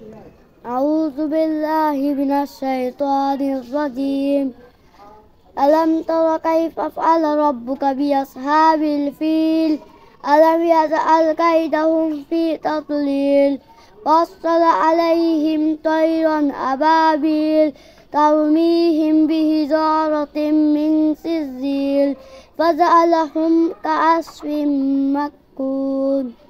أعوذ بالله من الشيطان الرجيم. ألم تر كيف فعل ربك بأصحاب الفيل ألم يجعل كيدهم في تضليل وأرسل عليهم طيرا أبابيل ترميهم بحجارة من سجيل فجعلهم كعصف مأكول.